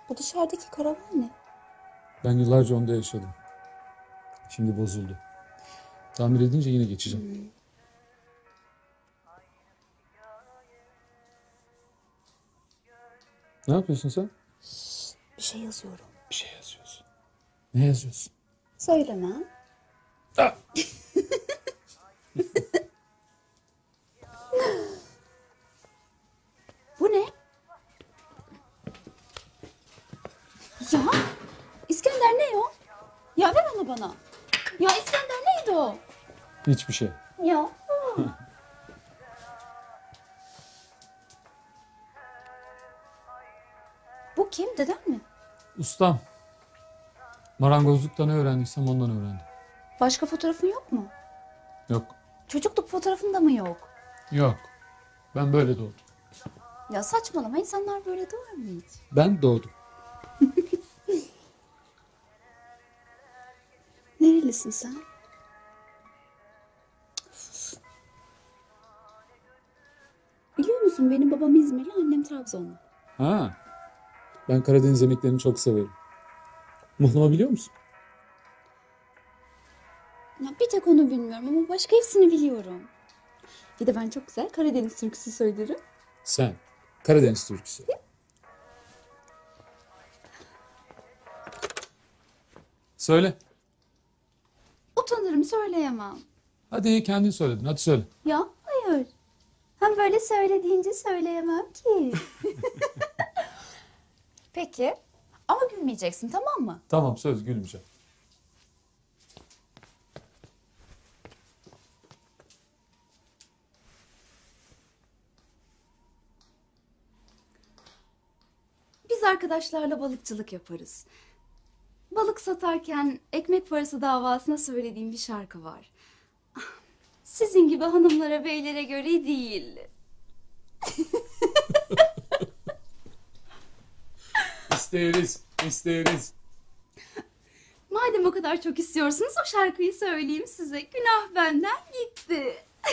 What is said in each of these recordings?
Bu dışarıdaki karavan ne? Ben yıllarca onda yaşadım. Şimdi bozuldu. Tamir edince yine geçeceğim. Ne yapıyorsun sen? Bir şey yazıyorum. Bir şey yazıyorsun. Ne yazıyorsun? Söylemem. Ah! Bu ne? Ya İskender ne o? Ya ver onu bana. Ya İskender neydi o? Hiçbir şey. Ya. Bu kim? Dedem mi? Ustam. Marangozlukta ne öğrendiysem ondan öğrendim. Başka fotoğrafın yok mu? Yok. Çocukluk fotoğrafında mı yok? Yok. Ben böyle doğdum. Ya saçmalama, insanlar böyle doğar mı hiç? Ben doğdum. Nerelisin sen? Biliyor musun benim babam İzmirli, annem Trabzonlu. Ha. Ben Karadeniz yemeklerini çok severim. Muhlama biliyor musun? Ya bir tek onu bilmiyorum ama başka hepsini biliyorum. Bir de ben çok güzel Karadeniz türküsü söylerim. Sen. Karadeniz türküsü. Söyle. Utanırım, söyleyemem. Hadi kendin söyledin. Hadi söyle. Ya hayır. Hem böyle söylediğince söyleyemem ki. Peki. Ama gülmeyeceksin, tamam mı? Tamam söz gülmeyeceğim. Biz arkadaşlarla balıkçılık yaparız. Balık satarken ekmek parası davasına söylediğim bir şarkı var. Sizin gibi hanımlara, beylere göre değil. İsteriz. İsteriz. Madem o kadar çok istiyorsunuz o şarkıyı söyleyeyim size. Günah benden gitti.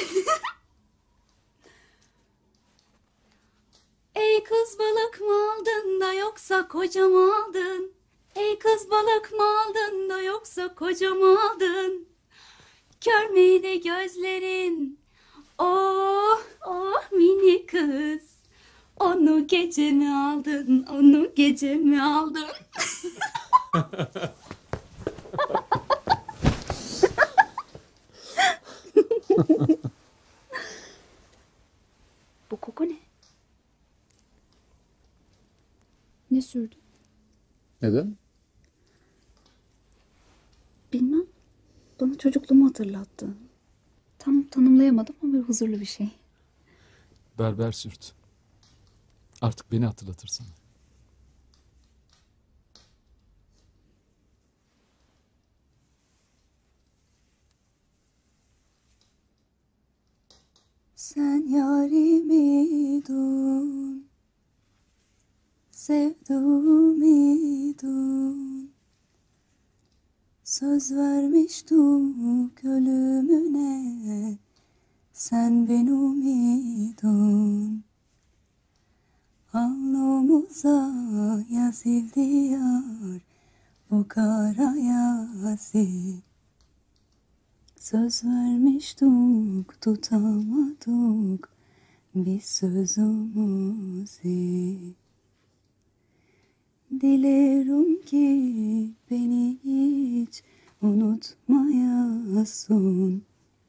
Ey kız balık mı aldın da yoksa koca mı aldın? Ey kız balık mı aldın da yoksa koca mı aldın? Kör müydü gözlerin? Oh oh mini kız. Onu gece mi aldın? Onu gece mi aldın? Bu koku ne? Ne sürdün? Neden? Bilmem. Bana çocukluğumu hatırlattı. Tam tanımlayamadım ama huzurlu bir şey. Berber sürt. Artık beni hatırlatır sana. Sen yarimi dun, sevduğumu dun. Söz vermiştik ölümüne, sen benim idun. Alnımıza yazıldı yar, bu kara yazı. Söz vermiştik, tutamadık biz sözümüzü. Dilerim ki beni hiç unutmayasın.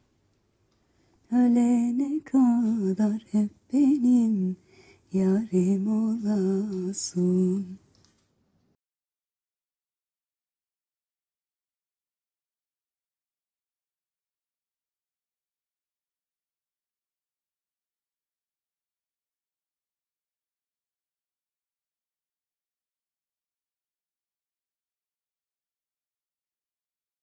Ölene kadar hep benim yarim olasın.